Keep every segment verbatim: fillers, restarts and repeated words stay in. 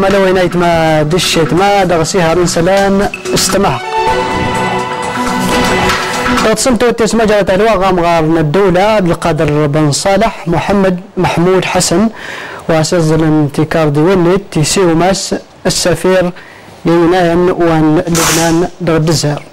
أما لو ينايت ما دشيت ما درسيها رنسلان استمع تصمتوا تسمى جرت الواغام غارنا الدولة عبد القادر بن صالح محمد محمود حسن واسزل انتكار ديونيت تيسيو ماس السفير يونان وان لبنان درد الزهر.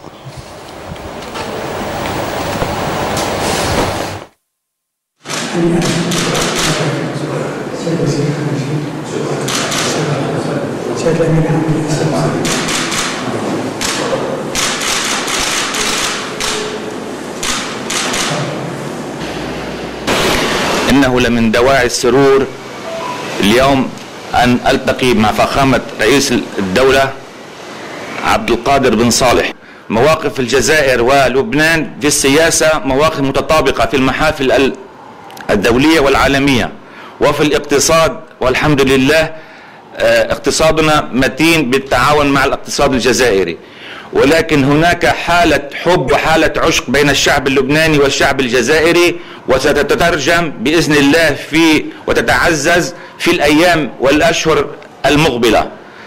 إنه لمن دواعي السرور اليوم أن ألتقي مع فخامة رئيس الدولة عبد القادر بن صالح. مواقف الجزائر ولبنان في السياسة مواقف متطابقة في المحافل الدولية والعالمية، وفي الاقتصاد والحمد لله اقتصادنا متين بالتعاون مع الاقتصاد الجزائري، ولكن هناك حالة حب وحالة عشق بين الشعب اللبناني والشعب الجزائري، وستتترجم بإذن الله في وتتعزز في الأيام والأشهر المقبلة.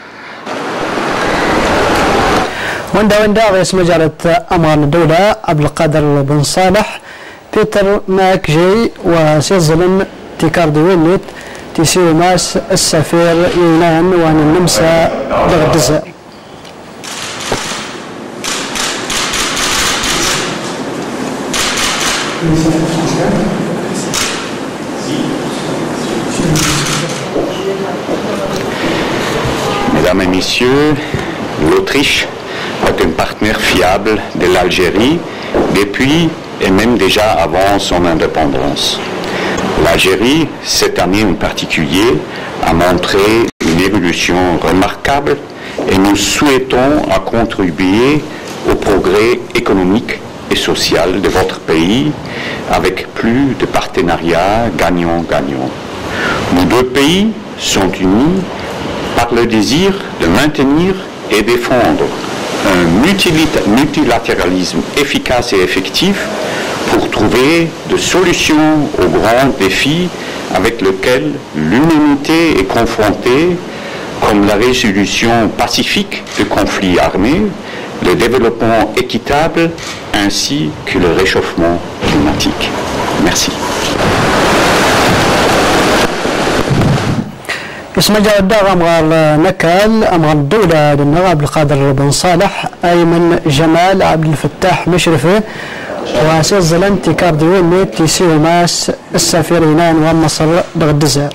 وندا وندا رئيس مجلة أمان الدولة عبد القادر بن صالح بيتر ماك جي وسيزلن تيكاردي وينيت تيسيو ماس السفير يونان وان النمسا ضغط الجزائر. Mesdames et messieurs, l'Autriche est un partenaire fiable de l'Algérie depuis et même déjà avant son indépendance. L'Algérie, cette année en particulier, a montré une évolution remarquable et nous souhaitons à contribuer au progrès économique et social de votre pays avec plus de partenariats gagnant-gagnant. Nos deux pays sont unis par le désir de maintenir et défendre un multilatéralisme efficace et effectif pour trouver des solutions aux grands défis avec lesquels l'humanité est confrontée, comme la résolution pacifique de conflits armés, le développement équitable ainsi que le réchauffement climatique. Merci. اسم جاد أمغار نكال أمغار الدولة عبد القادر بن صالح أيمن جمال عبد الفتاح مشرفة وسيزل انتكار ديون تيسيو ماس السفير يونان ومصر ضد الجزائر.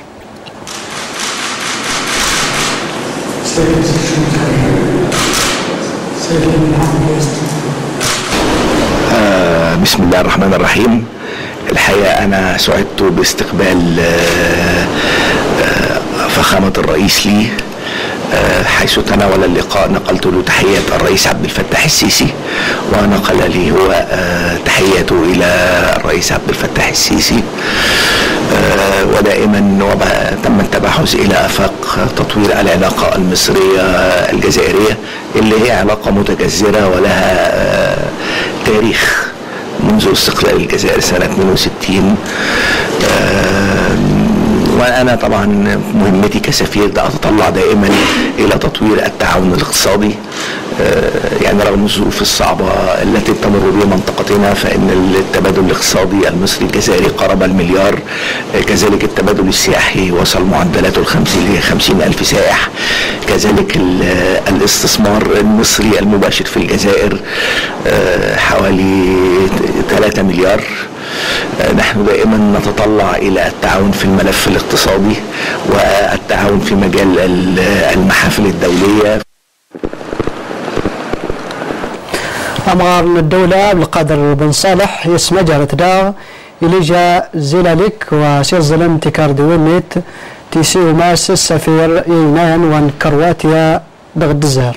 آه بسم الله الرحمن الرحيم. الحقيقة أنا سعدت باستقبال آه آه فخامة الرئيس لي حيث تناول اللقاء. نقلت له تحية الرئيس عبد الفتاح السيسي ونقل لي هو تحيته إلى الرئيس عبد الفتاح السيسي، ودائما تم التبحث إلى آفاق تطوير العلاقة المصرية الجزائرية اللي هي علاقة متجذرة ولها تاريخ منذ استقلال الجزائر سنة اثنين وستين. وأنا طبعا مهمتي كسفير ده أتطلع دائما إلى تطوير التعاون الاقتصادي، يعني رغم الظروف الصعبة التي تمر بها منطقتنا فإن التبادل الاقتصادي المصري الجزائري قرب المليار، كذلك التبادل السياحي وصل معدلاته لخمسين ألف سائح، كذلك الاستثمار المصري المباشر في الجزائر حوالي ثلاثة مليار. نحن دائما نتطلع إلى التعاون في الملف الاقتصادي والتعاون في مجال المحافل الدولية. أمر الدولة عبد القادر بن صالح يسمى جارة دار إليجا زيلاليك وسيزل انتكار ديونيت تيسيو ماس السفير يونان وان كرواتيا ضد الزهر.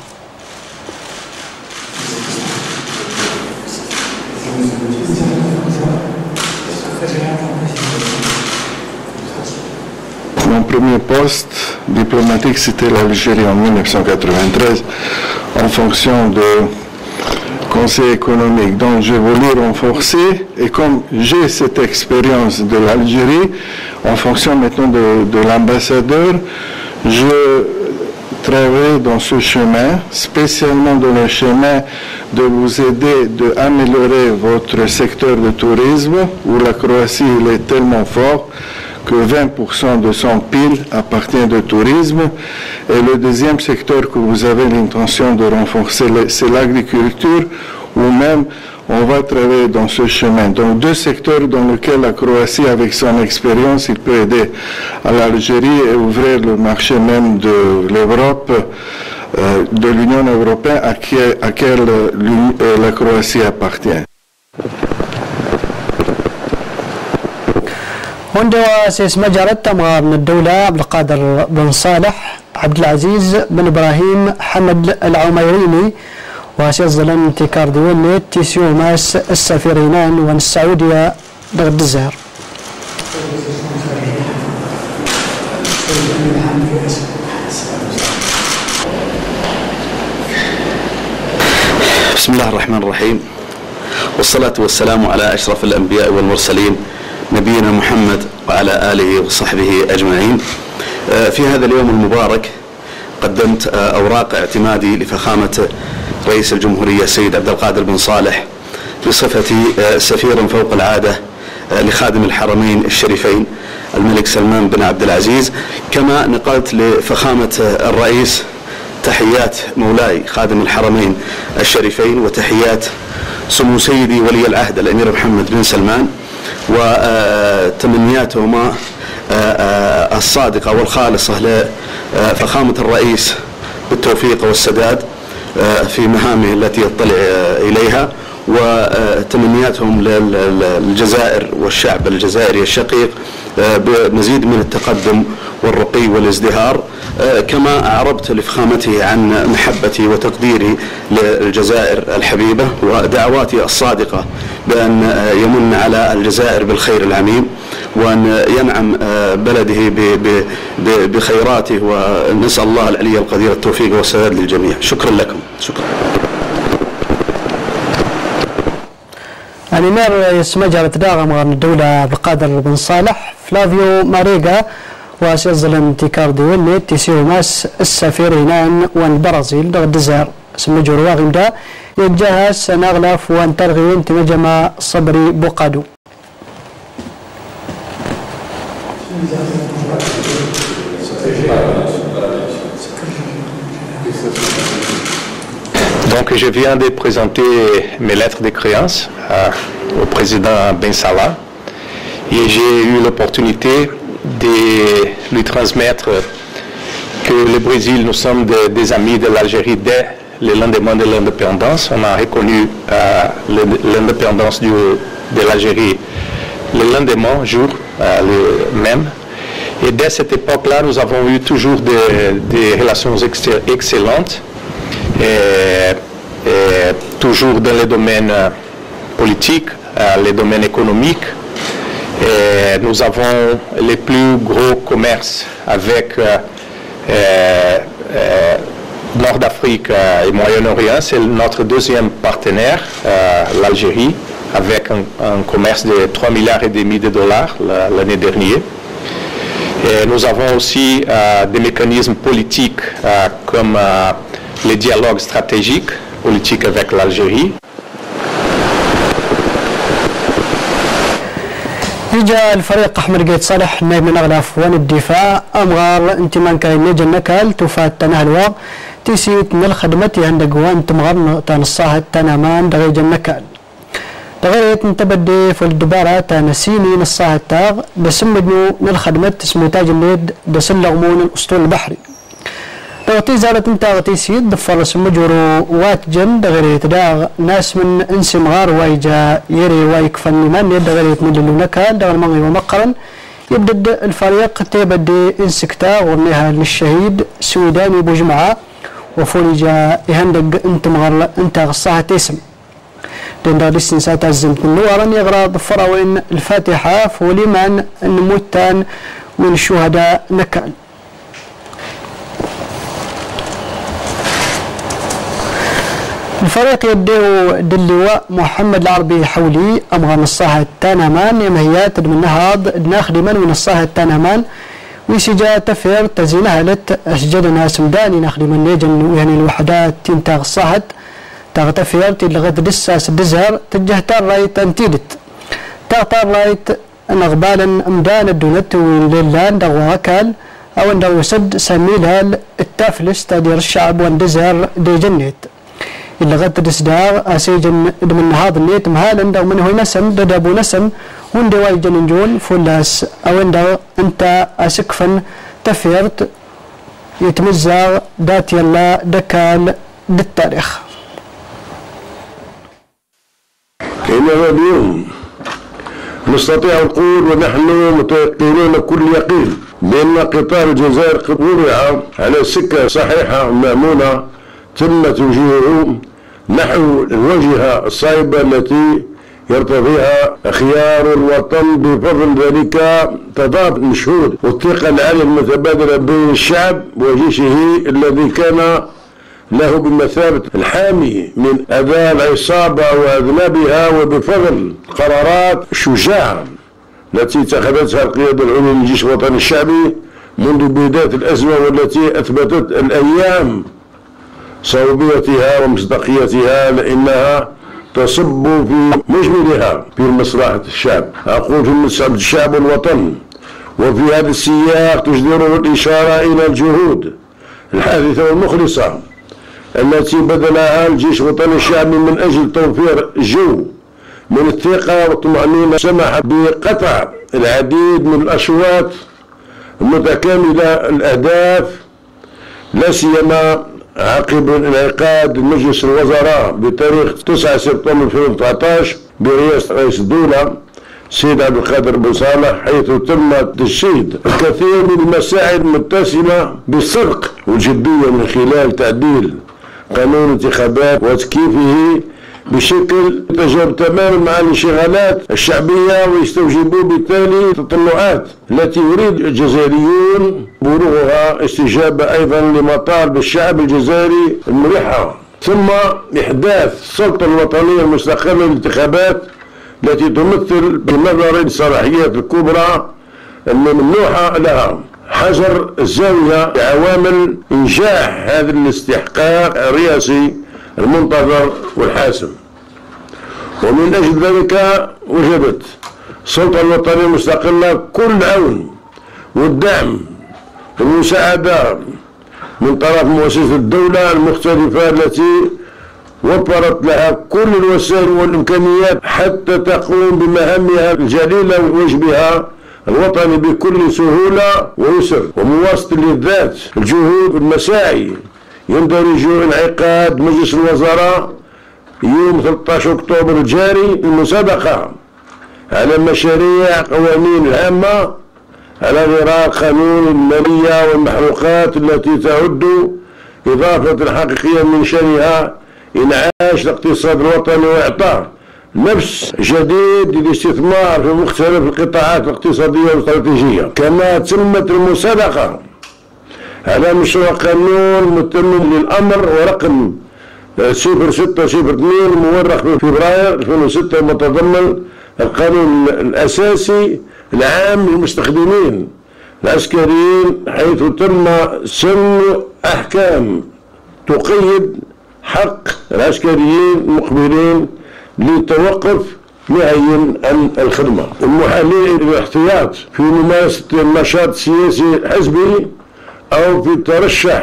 Mon premier poste diplomatique, c'était l'Algérie en mille neuf cent quatre-vingt-treize, en fonction de conseil économique. Donc, je voulais renforcer, et comme j'ai cette expérience de l'Algérie, en fonction maintenant de, de l'ambassadeur, je travailler dans ce chemin, spécialement dans le chemin de vous aider d'améliorer votre secteur de tourisme, où la Croatie il est tellement fort que vingt pour cent de son P I L appartient au tourisme. Et le deuxième secteur que vous avez l'intention de renforcer, c'est l'agriculture, ou même on va travailler dans ce chemin. Donc deux secteurs dans lesquels la Croatie, avec son expérience, il peut aider à l'Algérie et ouvrir le marché même de l'Europe, euh, de l'Union européenne à qui, à laquelle la Croatie appartient. هوندا سيس مجرد تمغار من الدولة عبد القادر بن صالح عبد العزيز بن إبراهيم حمد العميريني وسيزلن انتكار ديونيت تيسيو ماس السفيرينان ون السعودية ضد الزهر. بسم الله الرحمن الرحيم، والصلاة والسلام على أشرف الأنبياء والمرسلين نبينا محمد وعلى آله وصحبه أجمعين. في هذا اليوم المبارك قدمت أوراق اعتمادي لفخامة رئيس الجمهورية السيد عبد القادر بن صالح بصفتي سفيرا فوق العادة لخادم الحرمين الشريفين الملك سلمان بن عبد العزيز، كما نقلت لفخامة الرئيس تحيات مولاي خادم الحرمين الشريفين وتحيات سمو سيدي ولي العهد الأمير محمد بن سلمان وتمنياتهما الصادقة والخالصة لفخامة الرئيس بالتوفيق والسداد في مهامه التي يطلع إليها، وتمنياتهم للجزائر والشعب الجزائري الشقيق بمزيد من التقدم والرقي والازدهار، كما أعربت لفخامته عن محبتي وتقديري للجزائر الحبيبة ودعواتي الصادقة بأن يمن على الجزائر بالخير العميم وأن ينعم بلده بخيراته، ونسأل الله العلي القدير التوفيق والسداد للجميع. شكرا لكم. شكرا. الأمير يسمجر تداغم من الدولة عبد القادر بن صالح فلافيو ماريغا وسيزل انتكار ديونيت تيسيو ماس السفيرينان وان برازيل ضد الزهر سمجر واغم دا يتجهز سنغلف وان ترغيون تمجمع صبري بوقادو. Donc je viens de présenter mes lettres de créance euh, au président Ben Salah et j'ai eu l'opportunité de lui transmettre que le Brésil, nous sommes de, des amis de l'Algérie dès le lendemain de l'indépendance. On a reconnu euh, l'indépendance de l'Algérie le lendemain, jour euh, le même. Et dès cette époque-là, nous avons eu toujours des, des relations excellentes. Et, et toujours dans les domaines politiques, les domaines économiques. Et nous avons les plus gros commerces avec euh, euh, Nord d'Afrique et Moyen-Orient. C'est notre deuxième partenaire, euh, l'Algérie, avec un, un commerce de trois milliards et demi de dollars l'année dernière. Et nous avons aussi euh, des mécanismes politiques euh, comme euh, les dialogues stratégiques politiques avec l'Algérie. جاء الفريق أحمد قيد صالح نائب من أغلاف وان الدفاع أمغار انتمان كاين نجا نكال تفات تنهلوا تيسيت من الخدمة عند قوان تمغر تنصاها تنامان دغيجا نكال دغيت نتبدي في الدبارة تنسيني نصاها تاغ بسمدنو من الخدمة اسمه تاج الليد دسلغمون الأسطول البحري توتي زالت انتا تيسيد دفرس مجورو واتجن دغري تداغ ناس من انسي مغار وايجا يري وايك فنمان يدغري تمدلو نكال دغر مغي ومقرن يبدد الفريق تيبدي انسكتا ورنيها للشهيد سويداني بوجمعة وفوليجا يهندق انت مغار انت غصاها تيسم دين دغري السنسات الزمت من نوارا يغرى ضفراوين الفاتحة فوليمان النموتان من الشهداء نكال. الفريق يديه دلواء محمد العربي حولي أمغى نصاها التانمان يمهيات من نهاض ناخدما من نصاها التانمان ويسجا تفير تزينها لت أسجدنا سمداني نخدم النيجن يعني الوحدات تنتاغ الصهد تغتفير تلغد دساس الدزهر تجهتار رايت أنتيدت تغتار رايت نغبالا أمدان الدونت وللان دغوا كال أو أنه يسد سميلها التافلس تدير الشعب واندزهر دي جنيت اللي غد دسدار أسيجن من هذا النيت مهالا دو منه نسم ددابو نسم وندو وايجن نجون فلاس أو أنه أنت أسكفن تفيرت يتمزر دات يلا دكال للتاريخ. إنما اليوم نستطيع القول ونحن متيقنون كل يقين بأن قطار الجزائر قد وضع على سكة صحيحة مأمونة تم توجيهه نحو الواجهة الصعبة التي يرتضيها خيار الوطن بفضل ذلك تضاد المشهود والثقة العالية المتبادلة بين الشعب وجيشه الذي كان له بمثابة الحامي من أذى العصابة وأذنابها وبفضل قرارات شجاعة التي اتخذتها القيادة العليا للجيش الوطني الشعبي منذ بداية الأزمة والتي أثبتت الأيام صوبيتها ومصداقيتها لأنها تصب في مجملها في مصلحة الشعب. أقول في مصلحة الشعب والوطن وفي هذا السياق تجدر الإشارة إلى الجهود الحادثة والمخلصة التي بذلها الجيش الوطني الشعبي من أجل توفير جو من الثقة والطمأنينة سمح بقطع العديد من الأشواط المتكاملة الأهداف لا سيما عقب انعقاد مجلس الوزراء بتاريخ تسعة سبتمبر ألفين وأربعة عشر برئاسة رئيس الدولة السيد عبد القادر بن صالح، حيث تم تجسيد الكثير من المساعي المتسمة بالصدق والجدية من خلال تعديل قانون الانتخابات وتكييفه بشكل يتجاوب تماما مع الانشغالات الشعبية ويستوجب بالتالي التطلعات التي يريد الجزائريون بلوغها استجابة أيضا لمطالب الشعب الجزائري الملحة، ثم إحداث السلطة الوطنية المستقلة للانتخابات التي تمثل بنظر الصلاحيات الكبرى الممنوحة لها حجر الزاوية لعوامل إنجاح هذا الاستحقاق الرئاسي المنتظر والحاسم. ومن أجل ذلك وجبت السلطة الوطنية المستقلة كل عون والدعم والمساعدة من طرف مؤسسات الدولة المختلفة التي وفرت لها كل الوسائل والإمكانيات حتى تقوم بمهامها الجليلة وواجبها الوطني بكل سهولة ويسر ومواصلة للذات الجهود والمساعي. يندرج انعقاد مجلس الوزراء يوم ثلاثة عشر أكتوبر الجاري المسابقة على مشاريع قوانين العامة على غرار قانون المالية والمحروقات التي تعد إضافة حقيقية من شأنها إنعاش الاقتصاد الوطني وإعطاء نفس جديد للاستثمار في مختلف القطاعات الاقتصادية والاستراتيجية. كما تمت المسابقة على مشروع قانون متمم للأمر ورقم صفر ستة صفر اثنين مورخ في فبراير ألفين وستة متضمن القانون الأساسي العام للمستخدمين العسكريين، حيث تم سن أحكام تقيد حق العسكريين المقبلين للتوقف معين عن الخدمة والمحالين للاحتياط في ممارسة النشاط السياسي الحزبي أو في الترشح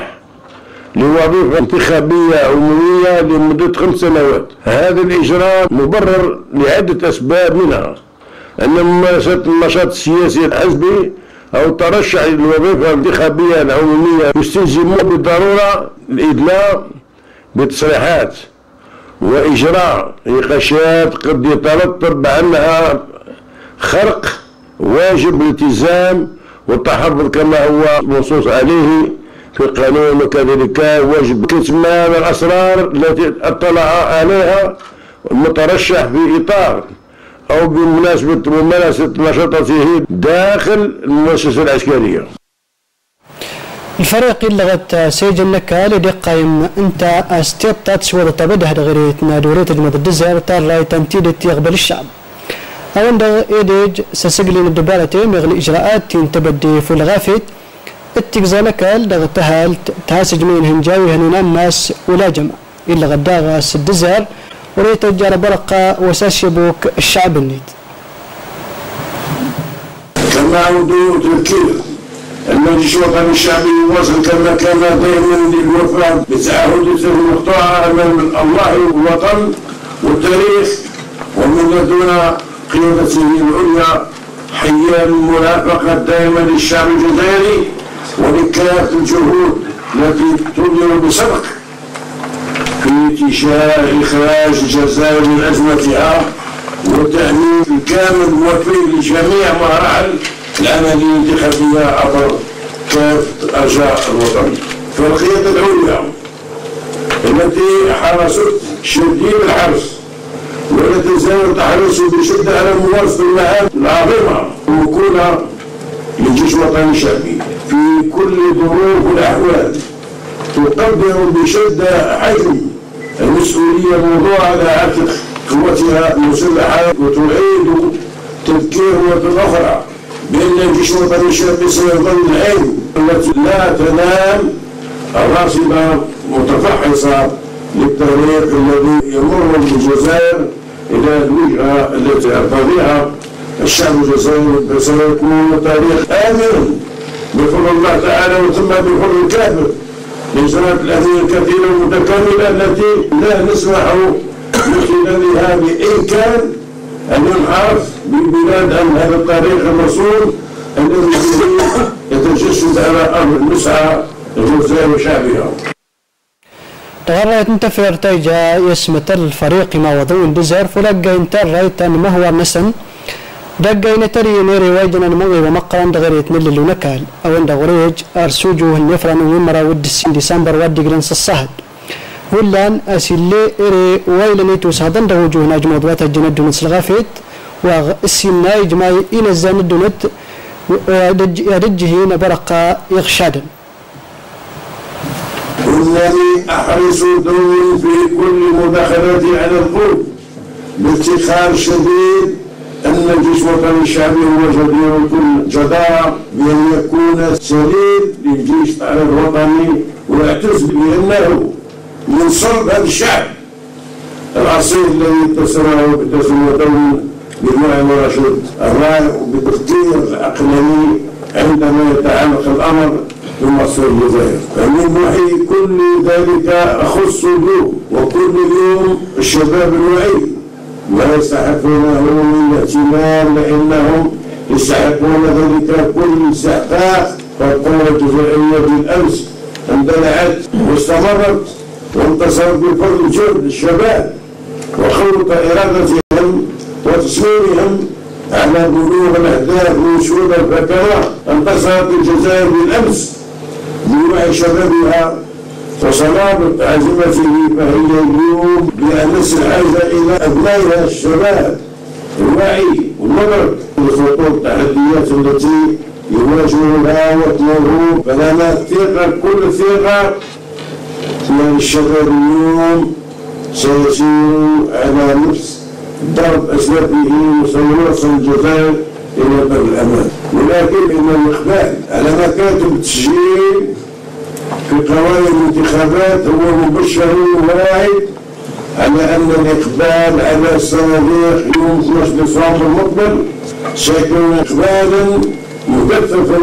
لوظيفة انتخابية عمومية لمدة خمس سنوات. هذا الإجراء مبرر لعدة أسباب، منها أن ممارسة النشاط السياسي الحزبي أو الترشح للوظيفة الانتخابية العمومية يستلزم بالضرورة الإدلاء بتصريحات وإجراء نقاشات قد يترتب عنها خرق واجب الالتزام والتحفظ كما هو منصوص عليه في القانون، وكذلك واجب كتمان الأسرار التي اطلع عليها المترشح في إطار أو بمناسبة ممارسة نشاطاته داخل المؤسسة العسكرية. الفريق اللي غت سيجن نكال دي قايم انت استيطات سوى تبده غيرتنا دوريت المدد الجزائر تار راي تنتيد يقبل الشعب أوند إيديج سسجلين الدبارتين يغلي إجراءات تبدي في الغافت التجزانكال دغتها تاسج من هنجاوي هنونا الناس ولا جمع إلا غداغا سدزار وريت الجار برقة وساشبوك الشعب النيت كما عودوا تذكير المجلس الوطني الشعبي يواصل كما كان دائما للوفاء بتعهدته المقطوعة أمام الله والوطن والتاريخ ومن لدن قيادته العليا حيا المرافقة دائما للشعب الجزائري ولكافة الجهود التي تبذل بصدق في اتجاه إخراج الجزائر من أزمتها والتأمين الكامل والوفي لجميع مراحل العملية الانتخابية عبر كافة أرجاء الوطن. فالقيادة العليا التي حرصت شديد الحرص ولا تزال تحرص بشدة على مواصلة المهام العظيمة وكونها للجيش الوطني الشعبي في كل ظروف والأحوال تقدر بشدة حجم المسؤولية الموضوعة على عاتق قوتها المسلحة وتعيد تذكير مرة أخرى بأن الجيش الوطني الشعبي سيظل العين التي لا تنام الراصدة متفحصة للطريق الذي يمر بالجزائر إلى الوجهة التي يرتضيها الشعب الجزائري سيكون طريق آمن بفضل الله تعالى وثم بفضل الكافر لإجراءات الأمنية الكثيرة المتكاملة التي لا نسمح من خلالها بإمكان أن ينحرف بالبلاد عن هذا الطريق المسؤول الذي يتجسد على أرض المسعى الجزائر وشعبها. تغريت انت في ارتجا يسمت الفريق ما وضوء بزار فلقى انتر رايت ان ما هو نسن دقا نتري نيري وايدنا نمغي ومقرا دغريت من اللي نكال او عند غريج ارسوجو النفران ومرا ود السين ديسمبر ود جرنس الصهد ولان اسيلي اري ويلنيتو صادن دوجو ناج موضوعات الجند من الغافيت والسيناي جماي ان الزان الدنت يدجه نبرقا يغشادن. إنني أحرص دوري في كل مداخلتي على القرب بافتخار شديد أن الجيش الوطني الشعبي هو جدير كل جدارة بأن يكون سليل للجيش الوطني ويعتز بأنه من صلب هذا الشعب الأصيل الذي اتسمه بتسميته بالمعنى رشد الرأي وبالتفكير العقلاني عندما يتعلق الأمر بمصر الجزائر. فمن وحي كل ذلك أخص اليوم وكل يوم الشباب الوعي ما يستحقونه من الاهتمام لأنهم يستحقون ذلك كل استحقاق. فالقوة الجزائرية بالأمس اندلعت واستمرت وانتصرت بفضل جهد الشباب وخلط إرادتهم وتصميمهم على بلوغ الأهداف وشهود الفكرة. انتصرت الجزائر بالأمس بوعي شبابها وصلابة عزيمته فهي اليوم بأمس الحاجة إلى أبنائها الشباب الوعي والمدرك لخطوط التحديات التي يواجهها وتمر. فلنا ثقة كل الثقة أن الشباب اليوم سيسير على نفس ضرب أسلافه وسيوصل الجزائر إلى باب الأمان. ولكن إن الإقبال على مكاتب التسجيل في قوانين الانتخابات هو مبشر وواعد على أن الإقبال على الصناديق يوم اثني عشر ديسمبر المقبل سيكون إقبالا مكثفا.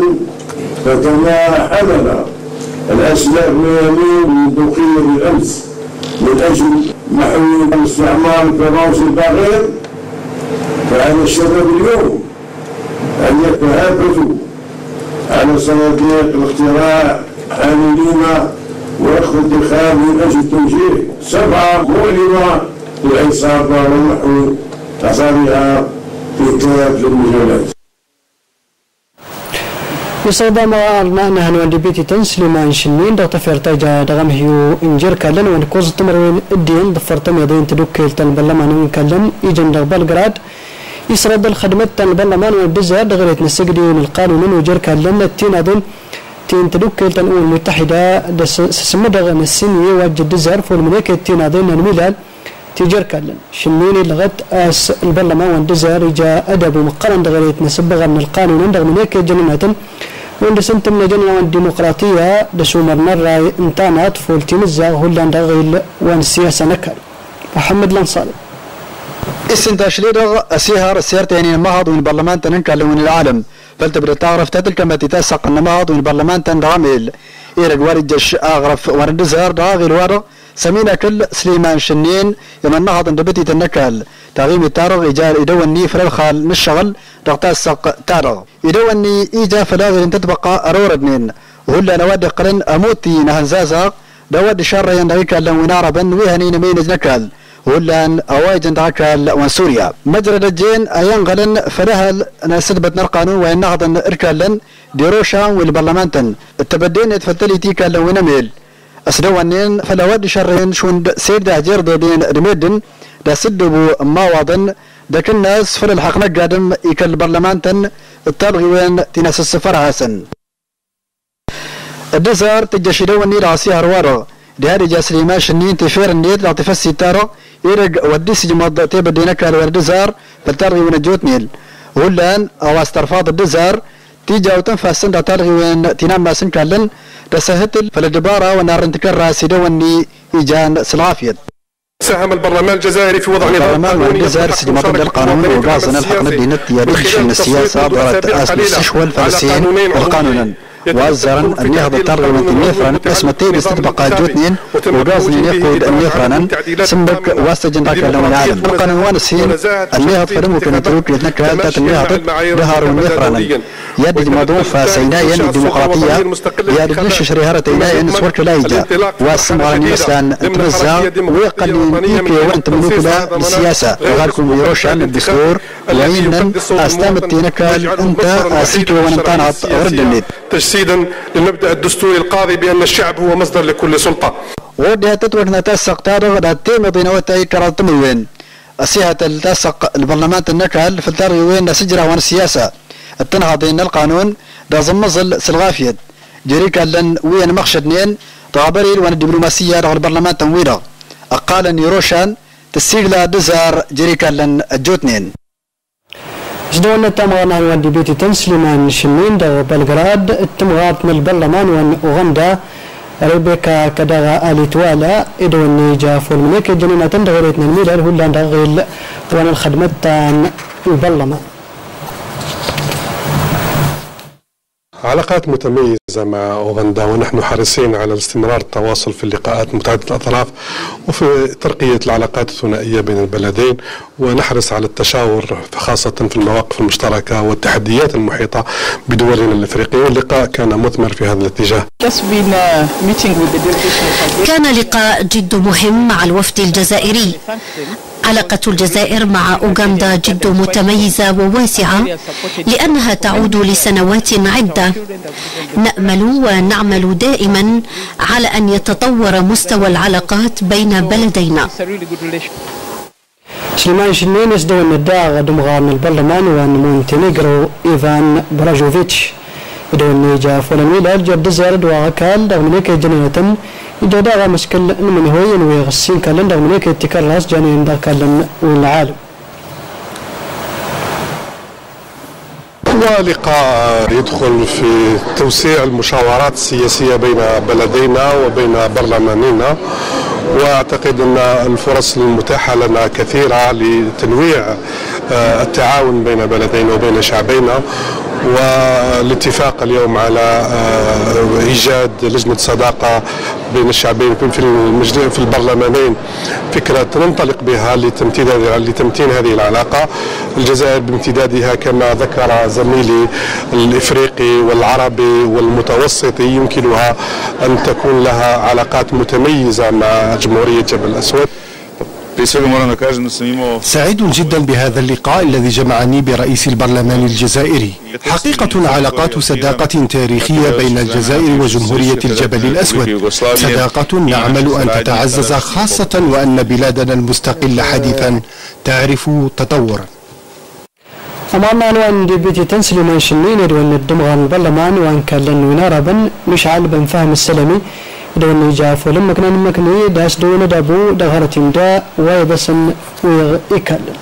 فكما حمل الأسلاف الميامين من دوقية بالأمس من أجل محو الاستعمار الفرنسي البغير فعلى الشباب اليوم أن يتهافزوا على صناديق الاقتراع عاملين وأخذ انتخاب من أجل توجيه سبعة مؤلمة للعصابة ونحو أثارها في كافة المجالات. يصدى ما أرنا هنو عند بيتي تنسلمان شنين دغت فرتاجا دغم هيو إنجر كلن ونكوز تمرين الدين ضفرتم يدين تدوكيل تنبلمان ونكلم يجن دغ بلغراد يسرد الخدمات تنبلمان ونبزها دغريت نسجدي من القانون ونجر كلن التين أدن تين تدوكيل تنقول المتحدة سسمى دغ نسيني واجد الزهر فولمنيك التين أدن الميلاد تجر كلن شنوني لغت أس البرلمان والدزار جاء أدب مقارن دغريت نسبغ من القانون رغم هيك جنونة وند سنتم لجنة والديمقراطية دسومر مرة انتانات فولتين الزاغ هلا دغيل وان السياسة نكال محمد الانصاري استنتاج ليرغ السيهر السيارة يعني المهض من البرلمان تنكال من العالم فلتبرد تعرف تدل كما تتسق النماض من البرلمان تنرامل إيرق وارد جش أغرف وارد زهر داغي الوارق سمينا كل سليمان شنين يمن نهض دبتي تنكال تغيم التارغ إجال إدواني فرالخال نشغل رغتاسق تارغ إدواني إيجا فلاغي ان تتبقى أروردنين وهلا نواد قرن أموتي نهنزازق دواد شر يندريك لن ونعربا ويهنين مينز نكال وهلا أواجن دعكال وان سوريا مجرى الجين أيان غلن فلهل نسدبتنا القانون وين نهضا إركالن ديروشا والبرلمانتن التبدين يتفتلي تيكا لن ونميل أسدوانين فلا ود شرين شوند سيدا جرد دين رميدن دا سدبو مواضن داك الناس فل الحقنا قادم إيكا البرلمان تن التالغي وين تناس السفر حسن الدزار تجاشي دواني راسي هروارو دهاري جاسري ما شنين تفير النيت لاطفة الستارة إيرق ودي سجماد تيب الدينكا الوردزار فالتالغي وين الجوت نيل ولان أو استرفاض الدزار تيجا وتنفع السن دا تالغي وين تنام ما سن كالن تسهتل فالدبارة ونار انتكر راسي دواني إيجان سلافيد ساهم البرلمان الجزائري في وضع البرلمان الجزائري سجل مطلب القانون وقاصنا الحكم الديني يريش من السياسة ضرت أسل السشوى الفلسطين وقانونا وزرا النهضة ترغب من النفران اسمتي بستبقى جوتنين وقاصني يقود النفرانا سمبك واستجن راكا لون العالم وقانون وانسين النهضة فرمو كانت روك يتنكا تات النهضة دهار النفرانا يد موضوع فسينايا الديمقراطية يد نش شريهارة إنايا نسورك لايجا والسمغاني مثلا ترزا ويقنن إيكي وانت منوكلا السياسة وغالكم يروشان الدستور وإنن أستامت تينكال انت أسيكي وانتانات وردنيت تجسيدا للمبدأ الدستوري القاضي بأن الشعب هو مصدر لكل سلطة. ودها تترك نتسق تارغ داتيم بينوتاي كرالتموين السياسة التسق البرلمان النكال في التارغ وين سجرة وان السياسة التنهضين القانون دا زمزل سلغافيد جريكا لن وين مخشدنين طابريل وان الدبلوماسية رغ البرلمان تنويرا أقالا يروشان تسيغلا دزار جريكا لن الجوتنين جدولنا تمغنا وان ديبيتي تنسليمان شمين دا بلغراد التمغات من البرلمان وان أوغندا ريبيكا كدغا آلي توالا إدواني جا فولمنيك جنينة تندغريتنا الميلال هلا دغيل وان الخدمة تان البرلمان علاقات متميزة مع أوغندا ونحن حريصين على استمرار التواصل في اللقاءات متعددة الأطراف وفي ترقية العلاقات الثنائية بين البلدين ونحرص على التشاور خاصة في المواقف المشتركة والتحديات المحيطة بدولنا الأفريقية واللقاء كان مثمر في هذا الاتجاه. كان لقاء جد مهم مع الوفد الجزائري. علاقة الجزائر مع أوغندا جد متميزة وواسعة لأنها تعود لسنوات عدة. نأمل ونعمل دائما على أن يتطور مستوى العلاقات بين بلدينا. سليمان شنين يصدر النداء دمغان البرلمان وان مونتينيغرو إيفان براجوفيتش يدون جا فولنويلال جاب دزارد وغاكال دغمنيك جنينة إذا داغا مسكال من هوي ويغسين كالن دغمنيك اتكار راس جانين دا كالن والعالم. هو لقاء يدخل في توسيع المشاورات السياسية بين بلدينا وبين برلماننا، واعتقد ان الفرص المتاحه لنا كثيره لتنويع التعاون بين بلدينا وبين شعبينا، والاتفاق اليوم على ايجاد لجنه صداقه بين الشعبين في في البرلمانين فكره ننطلق بها لتمتين لتمتين هذه العلاقه. الجزائر بامتدادها كما ذكر زميلي الافريقي والعربي والمتوسطي يمكنها ان تكون لها علاقات متميزه مع جمهوريه جبل الاسود. سعيد جدا بهذا اللقاء الذي جمعني برئيس البرلمان الجزائري. حقيقة علاقات صداقة تاريخية بين الجزائر وجمهورية الجبل الأسود، صداقة نعمل أن تتعزز خاصة وأن بلادنا المستقلة حديثا تعرف تطورا. أمامنا وأن ديبيتي تنسلي من شنين وأن الدمغان البرلمان وأن كان لن وناربا مشعل بن فهم السلمي دون يجاف ولما كنا نمكني داس دون دابو دغرتين دا ويدسن ويكلم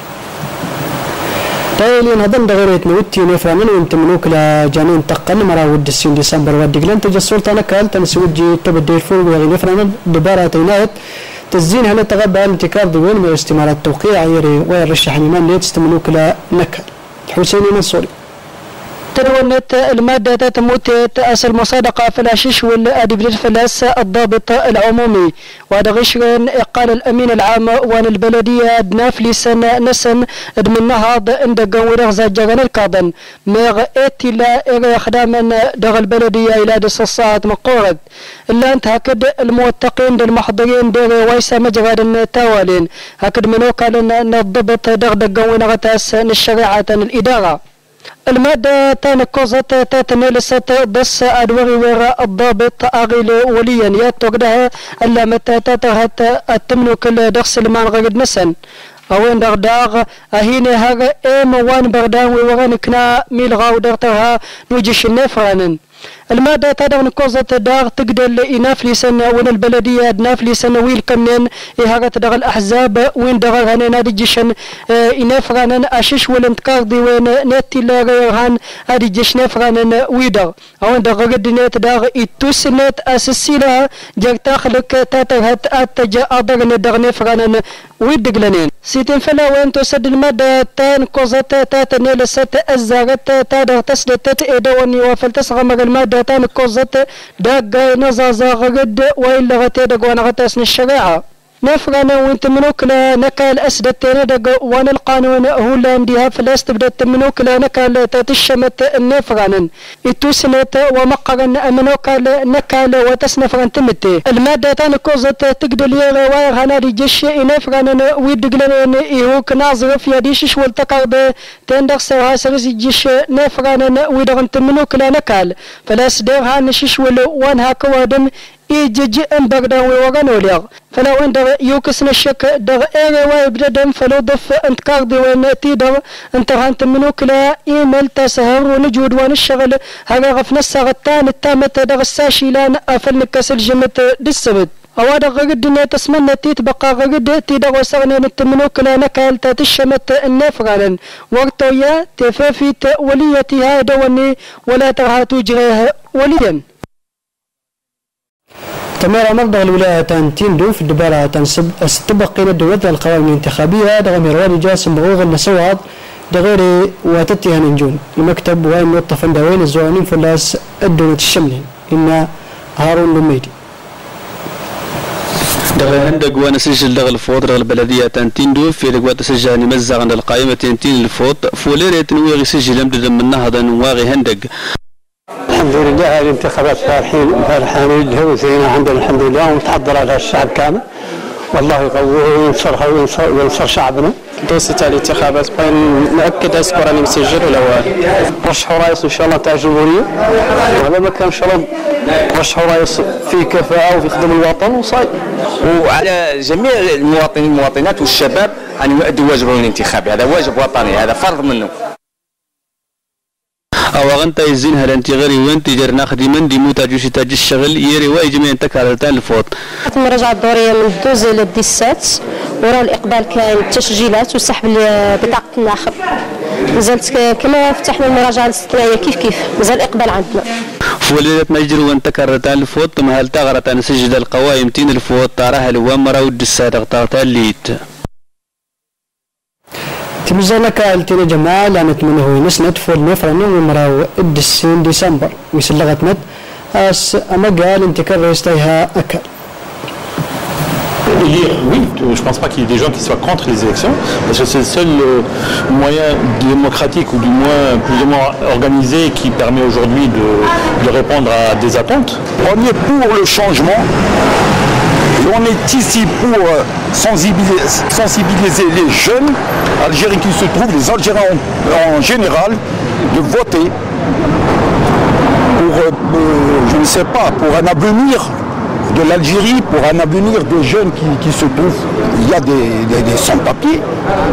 تايلين هذن دغريت نوتي نفرمن وانت منوك لجانين تقن مرا ود السين ديسمبر ودقلن تجسول تنكال تنسوجي تبدي فوق وغي نفرمن دبارة تينات تزين هلا تغبى انتكار دوين من استمارات التوقيع يري ويرشح نيمان ليت استمنوك لنكال حسيني منصوري تدونت المادة تموت تأس المصادقة فلاشيش والأدب للفلاس الضابط العمومي ودغشرين قال الأمين العام وان البلدية دناف لسن نسن من نهض عند قوي زجران الكاظن ميغ اتلا إغي خداما دغ البلدية إلى دس الساعة مقورد إلا أنت هكذا الموثقين المحضرين دغ ويسا مجرد تاوالين هكذا منوكا لأن الضبط دغ دقوي نغتاس الشريعة الإدارة المادة تنكوزت تتنلست بس أدوري وراء الضابط أغيل وليا يتوقدها ألا متى تتهت التملك الدخس المان غير نسن أوين دغداغ أهيني هاغ إيم وان بردان ووران كنا ميل غاو دغتها نوجيش النفرانن المادة تدغن كوزة داغ تقدر إناف لسنة وين البلدية ناف لسنة ويل كمنين إيهاغة تدغ الأحزاب وين دغ هانا نادي جيشن إناف غانن أشيش والانتكار دي وين نتي لا غيرهان هادي جيش نفرانن ويدغ أوين دغ غد نت داغ إتوس نت أسسي لها جاك تاخلك تاتغت أتجا أدغ ندغ نفرانن ويدغلنين سيتين فلا وين تسد المادة تان كوزة تاتنيل ست أزارت تادغ تسدت إيدواني وفلتسغ المادة تان كوزت داق نزازا غد وإلا غتي دقوانا غتاسن الشريعة نفرنا وانت منوكلا نكال أسدتين دق وان القانون هو لانديها فلاست بدت منوكلا نكال تتشمت النفرنا اتوسنت ومقرن منوكال نكال وتسنفرن تمتي المادة تان كوزت تقدر لي رواير هنادي جيش نفرنا ويدقلن إيهوك ناظر في يديش والتقرب تندر سوها سرزي جيش نفرنا ويدغن تمنوكلا نكال فلاس ديرها نشيش ولو وان هاكوادن إيجي أمبردان وغانوليغ فلو أن يوكسن الشك دغ إيري ويبددن فلو ضف أنت كاردي وين تيدر أنت هانت منوك لا إيميل تسهر ونجود وان الشغل هذا غف نسا غتان التامة دغ الساشي لان أفل نكسل جمت دي أواد غرد تسمنى تيت بقى غرد تيدر وسغني نتمنوك لا نكال تتشمت النفران ورطويا تفافيت وليتي هاي دواني ولا ترها تجريه وليا تمارا مرضى الولاية تندو في الدبارة تنسب استبقي للدولة القوائم الانتخابية دغم رواد جاسم بغوغ النسوات دغيري واتتها ننجون المكتب وين نوطفن دوين الزوانين فلاس الدولة الشملين إن هارون لميدي دغل هندق وانا سجل دغل الفوت دغل البلدية تنتيندو في دغ وتسجل نمزغ عند القائمة تنتين الفوت فوليري تنويغي سجل يمدد من نهضا واغي هندق الحمد لله الانتخابات فارحين فرحانين الهوزين عندنا الحمد لله ومتحضر على الشعب كامل والله يقويه وينصرها وينصر, وينصر شعبنا. دوسة الانتخابات بين نأكد أذكر أني مسجل ولا رشحوا رئيس إن شاء الله تاع الجمهورية وهذا ما كان إن شاء الله رشحوا رئيس فيه كفاءة وفي خدمة الوطن وصاي. وعلى جميع المواطنين والمواطنات والشباب أن يؤدوا واجبهم الانتخابي، هذا واجب وطني، هذا فرض منه. أو أنت يزين هل أنت غيري وأنت جرنا خدمن دي موتاجوش تاج الشغل يري واجمع أنت كارلتان الفوت. المراجعة الدورية من دوز للديسات وراء الإقبال كان تسجيلات وسحب بطاقة الناخب. نزلت كما فتحنا المراجعة الاستثنائية كيف كيف مازال الإقبال عندنا. فوليت ما يجري وأنت كارلتان الفوت ما هل تغرت أن سجل القوائم تين الفوت تراها الوامرة والدسات اختارتها الليت. تمزلك التين جماعة لانت منه نسنت فول نفرنا ومراو الدسين ديسمبر ويسلغت مد أس أما قال انت كرستيها أكل. Oui, je ne pense pas qu'il y ait des gens qui soient contre les élections, parce que c'est le seul euh, moyen démocratique ou du moins plus ou moins organisé qui permet aujourd'hui de, de répondre à des attentes. On est pour le changement. On est ici pour sensibiliser, sensibiliser les jeunes Algériens qui se trouvent, les Algériens en, en général, de voter pour, euh, je ne sais pas, pour un avenir de l'Algérie, pour un avenir des jeunes qui, qui se trouvent. Il y a des, des, des sans-papiers.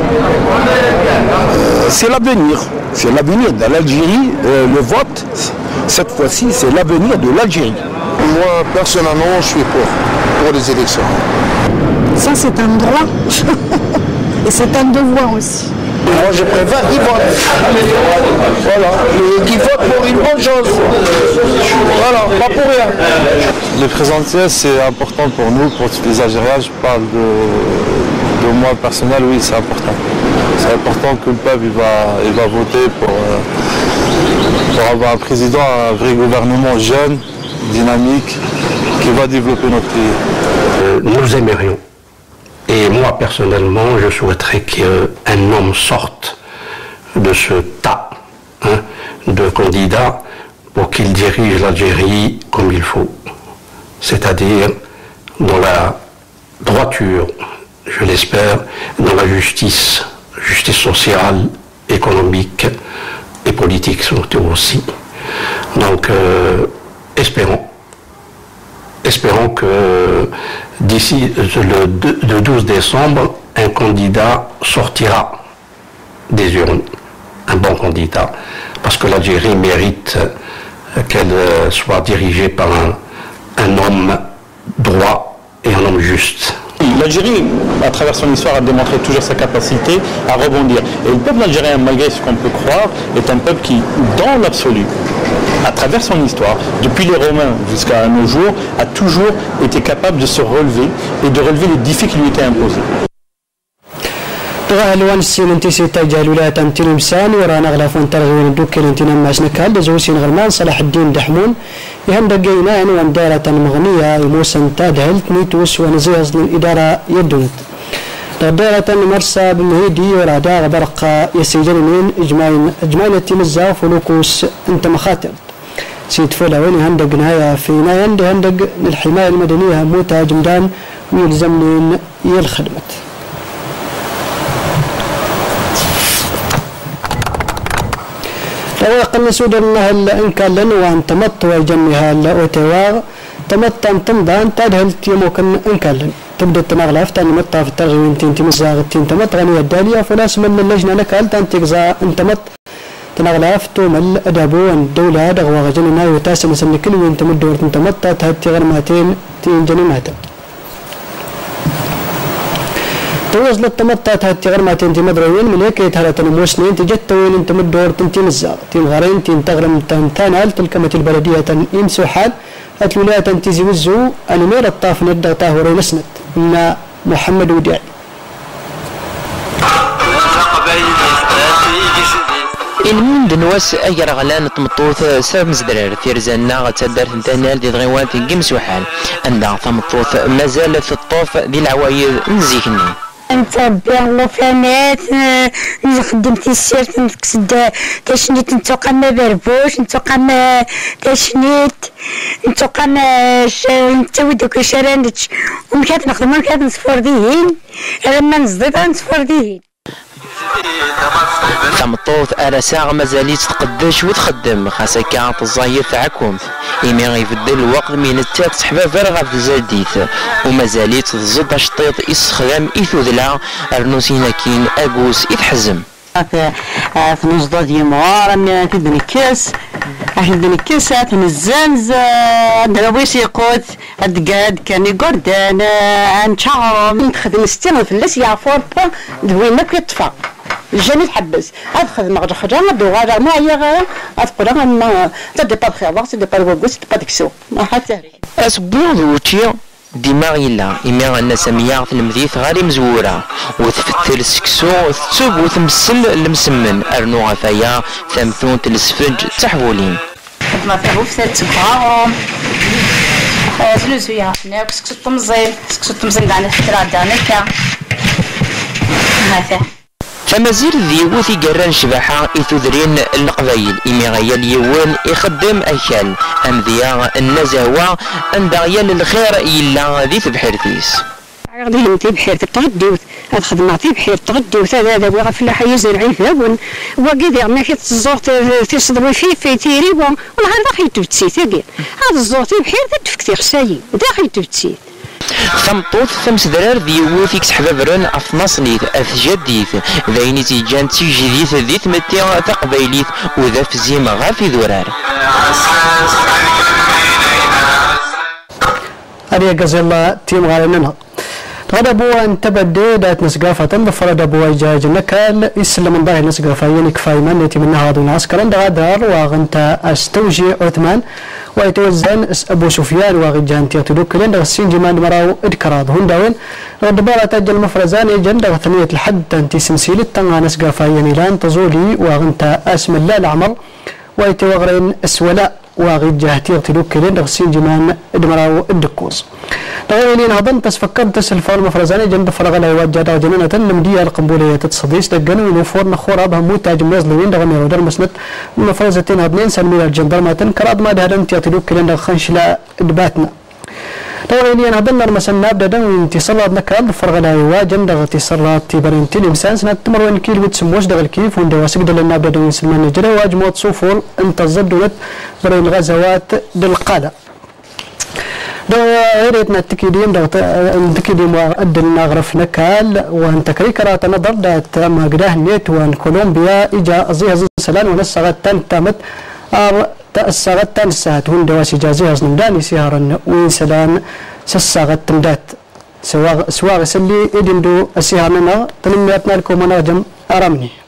Euh, c'est l'avenir. C'est l'avenir de l'Algérie. Euh, le vote, cette fois-ci, c'est l'avenir de l'Algérie. moi, personnellement, je suis pour, pour les élections. Ça, c'est un droit et c'est un devoir aussi. Moi, je préfère qu'ils votent. Voilà. Qu'ils votent pour une bonne chose. Voilà, pas pour rien. Le présentiel, c'est important pour nous, pour tous les Algériens. Je parle de, de moi personnel, oui, c'est important. C'est important que le peuple il va, il va voter pour, pour avoir un président, un vrai gouvernement jeune, dynamique, qui va développer notre pays. Euh, nous aimerions. Et moi, personnellement, je souhaiterais qu'un homme sorte de ce tas hein, de candidats pour qu'il dirige l'Algérie comme il faut. C'est-à-dire dans la droiture, je l'espère, dans la justice, justice sociale, économique et politique surtout aussi. Donc, euh, espérons. Espérons que d'ici le douze décembre, un candidat sortira des urnes, un bon candidat, parce que l'Algérie mérite qu'elle soit dirigée par un, un homme droit et un homme juste. L'Algérie, à travers son histoire, a démontré toujours sa capacité à rebondir. Et le peuple algérien, malgré ce qu'on peut croire, est un peuple qui, dans l'absolu, à travers son histoire, depuis les Romains jusqu'à nos jours, a toujours été capable de se relever et de relever les défis qui lui étaient imposés. الوان السين انتي سيتا جالولات انتي نمسان ورانا غلافون ترغيون دوكي انتي نماس نكال زوسين غرمان صلاح الدين دحمون يهند قينان واندارة مغنية يموسن تادهلت نيتوس ونزيز للإدارة يدونت دارة مرسى بالهيدي ورادا غبرق يسيجنين اجمعين اجمعين التمزا فلوكوس انت مخاطر سيد فولا وين هندق نهاية في ناين هندق للحماية المدنية موتا جمدان ويلزمنين يلخدمت لو سودان إن كان لنا وأن تمت وجمها الأوتواغ تمت أن تمضان تدهل يمكن إن كان لنا تبدأ تنغلاف تاني متى في الترغيب تين تمزاغ تين تمت غنية الدالية فلاس من اللجنة نكال تان تجزا أن تمت تنغلاف تومل أدابو أن الدولة دغوا غجننا وتاسم سن كل وين تمد دور تمت تهتي غير ماتين تين جنينات توز للتمطات هاتي غير ما تنتي مدروين من هيك يتهلا تنموسنين تجت وين انت مدور تنتي مزاغ تين غارين تين تغرم تنتانال تلكمة البلدية يمسو حال هات الولاية تنتيزي وزو أنمير الطاف ندغ تاهوري نسند إن محمد وديعي إن من دنواس أجر غلان تمطوث سبب مزدرر في رزانا تدار تنتانال دي ضغيوان في قمس وحال عندها تمطوث مازال في الطوف دي العوايد نزيكني نتربي الله فانات خدمت السيرت نكسد تشنيت نتوقع ما بربوش نتوقع ما تشنيت نتوقع ما نتوي دوك شراندش ومكات نخدم مكات نصفر ديهين لما نزيد نصفر ديهين تمطوث أرساغ مازاليت تقدش وتخدم خاصة الظهير تاعكم إيمي غيبدل الوقت من التاك تحباب فرغة في الزاديث ومازاليت تزد شطيط يستخدم إثوذلا أرنوسينا كين أقوس يتحزم في نصدر ديمار من في الكاس أحد الكاس من الزنز درويس يقود الدقاد كان يقردان عن شعرهم نخدم ستين في اللس يعفور دوين ما كيطفى الجاني تحبس أدخل مغرج خجام دوغارا ما هي غير أدخل ما تدي با بخيار تدي با الوقوس تدي با دكسو ما حتى أسبوع وتشي ديما إلا إما أن سمية في المذيث غير مزورة وتفتل السكسو تسوب وتمسل المسمن أرنو غفايا ثمثون تلسفج تحولين ما في وفات تبغاهم سلوزويا هناك سكسو تمزين سكسو تمزين دعنا فترة دعنا كا هذا فمازال ذيوثي قران شباحة إثوذرين القبايل إمي غيال يوان يخدم أكال أم ذيا النزاوة أن دغيال الخير إلا ذي تبحرثيس غادي نتي بحير تغديوت هاد خدماتي بحير تغديوت هذا هذا وغا فلاحة يزرعي ثابون وكيدي ما كي تزور تصدري فيه في تيري والله هذا خيتو تسي تاكي هذا الزورتي بحير تفكتي خسايي دا خيتو تسي ثمطوط ثمس درار ديوثيك سحبابرن أفناصنيث أثجديث ذايني تيجان تيجديث ذي ثمتي تقبيليث وذا فزيمة غافي ذرار أريا جزيلا تيم غالنا غدا بوا انتبدي دات نسقافة بفرد بوا جاج نكال يسلم من ظاهر نسقافة يعني كفاية من يتي من هذا العسكر عند غدار وغنتا استوجي عثمان ويتوزن ابو سفيان وغجان تيتلوك لين غسين جمان مراو ادكراد هنداوين غدبارة تاج المفرزان يجن ثنية الحد تنتي سنسيل التنغى نسقافة يعني لان تزولي وغنتا اسم الله العمر ويتوغرين اسولاء وغجاه تيتلوك لين غسين جمان ادمراو الدكوز تغيرين هضن تسفكرت تسل فور مفرزاني جنب فرغ لا يوجد جنونة المدية القنبلية تتصديس دقن ونفور نخور أبها موتاج مزلوين دغم يودر مسند مفرزتين هضنين سلمي الجندرمة كراد ما دهدن تياتلوك كلين خنش لا إدباتنا تغيرين هضن المسن نابدا دن انتصالات نكال فرغ لا يواجن دغ اتصالات تيبرنتين إمسان سنة تمر وين كيل بتسموش دغ الكيف وين دواسك دل النابدا دن سلمان نجري واجموت صوفور انت الزدولت برين غزوات دلقادة دو عيرتنا التكيديم دو التكيديم وأدلنا غرف نكال وان تكريكرات نظر دات ما قداه نيت وان كولومبيا إجا أزيها زي سلان ونسغت تن تامت أر تأسغت تن ساعت هون دواسي جازيها زنمداني سيهارا وين سلان سساغت تمدات سواغ سواغ سلي إدن دو السيهارنا تنميتنا لكم مناجم أرامني